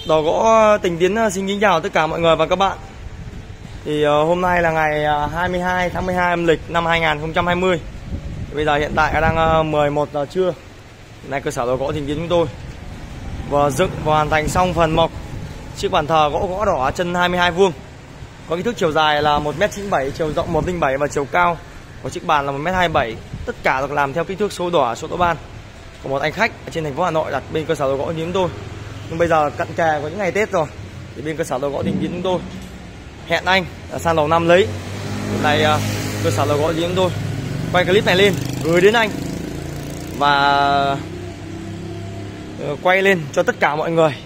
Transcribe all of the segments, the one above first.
Đồ gỗ Tình Tiến xin kính chào tất cả mọi người và các bạn. Thì hôm nay là ngày 22 tháng 12 âm lịch năm 2020. Bây giờ hiện tại đang 11 giờ trưa. Hôm nay cơ sở đồ gỗ Tình Tiến chúng tôi vừa dựng và hoàn thành xong phần mộc chiếc bàn thờ gỗ đỏ chân 22 vuông. Có kích thước chiều dài là 1m97, chiều rộng 107 và chiều cao của chiếc bàn là 1m27. Tất cả được làm theo kích thước số đỏ, số đỗ ban của một anh khách ở trên thành phố Hà Nội đặt bên cơ sở đồ gỗ Tình Tiến chúng tôi. Nhưng bây giờ cận kề có những ngày Tết rồi thì bên cơ sở đồ gỗ Tình Tiến chúng tôi hẹn anh sang đầu năm lấy. Hôm nay cơ sở đồ gỗ Tình Tiến chúng tôi quay clip này lên gửi đến anh và quay lên cho tất cả mọi người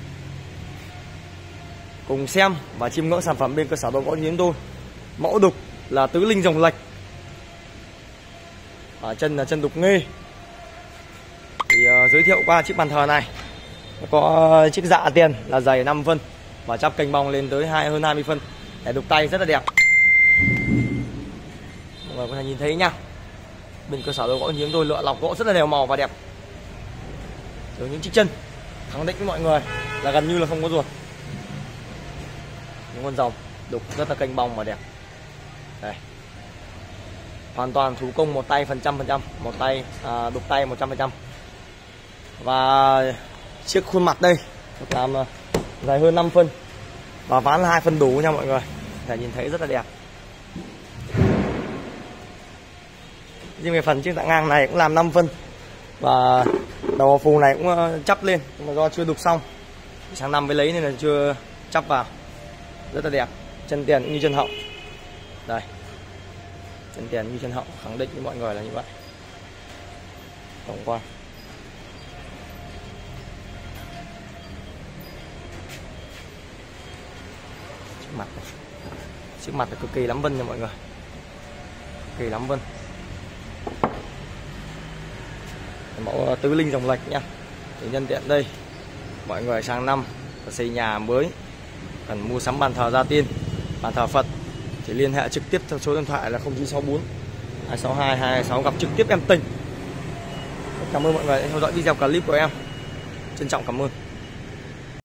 cùng xem và chiêm ngưỡng sản phẩm bên cơ sở đồ gỗ Tình Tiến chúng tôi. Mẫu đục là tứ linh rồng lệch, ở chân là chân đục nghê. Thì giới thiệu qua chiếc bàn thờ này có chiếc dạ tiền là dày 5 phân và chắp cành bong lên tới hơn 20 phân để đục tay rất là đẹp. Mọi người có thể nhìn thấy nhá. Bên cơ sở đồ gỗ chúng tôi lựa lọc gỗ rất là đều màu và đẹp. Rồi những chiếc chân khẳng định với mọi người là gần như là không có ruột. Những con rồng đục rất là cành bong và đẹp. Đây. Hoàn toàn thủ công một tay phần trăm, một tay đục tay 100%. Và chiếc khuôn mặt đây được làm dài hơn 5 phân và ván là 2 phân đủ nha mọi người, để nhìn thấy rất là đẹp. Riêng về phần chiếc dạng ngang này cũng làm 5 phân và đầu phù này cũng chắp lên, nhưng mà do chưa đục xong sáng năm mới lấy nên là chưa chắp vào. Rất là đẹp. Chân tiền cũng như chân hậu. Đây, chân tiền như chân hậu, khẳng định với mọi người là như vậy. Tổng quan chiếc mặt là cực kỳ lắm vân nha mọi người, cực kỳ lắm vân. Mẫu tứ linh rồng lệch nha. Thì nhân tiện đây mọi người sang năm xây nhà mới cần mua sắm bàn thờ gia tiên, bàn thờ Phật thì liên hệ trực tiếp theo số điện thoại là 0964 262 226, gặp trực tiếp em Tình. Cảm ơn mọi người đã theo dõi video clip của em, trân trọng cảm ơn.